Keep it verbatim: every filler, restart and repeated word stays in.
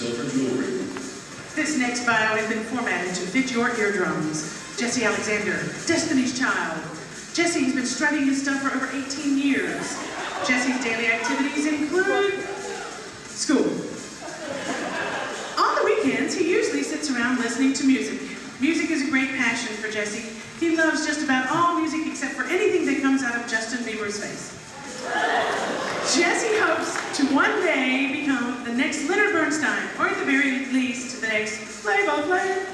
silver jewelry. This next bio has been formatted to fit your eardrums. Jesse Alexander, Destiny's Child. Jesse has been strutting his stuff for over eighteen years. Jesse's daily activities include school. On the weekends, he usually sits around listening to music. Music is a great passion for Jesse. He loves just about all music except for anything that comes out of Justin Bieber's face. Jesse hopes to one day become the next Leonard Bernstein, or at the very least, the next Play-By-Play.